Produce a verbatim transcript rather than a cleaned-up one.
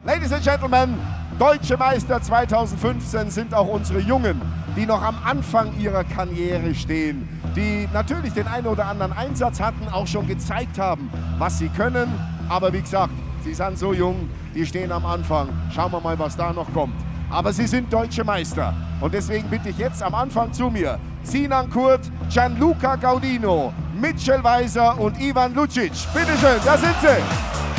Ladies and Gentlemen, Deutsche Meister zweitausendfünfzehn sind auch unsere Jungen, die noch am Anfang ihrer Karriere stehen, die natürlich den einen oder anderen Einsatz hatten, auch schon gezeigt haben, was sie können. Aber wie gesagt, sie sind so jung, die stehen am Anfang. Schauen wir mal, was da noch kommt. Aber sie sind Deutsche Meister. Und deswegen bitte ich jetzt am Anfang zu mir Sinan Kurt, Gianluca Gaudino, Mitchell Weiser und Ivan Lucic. Bitteschön, da sind sie.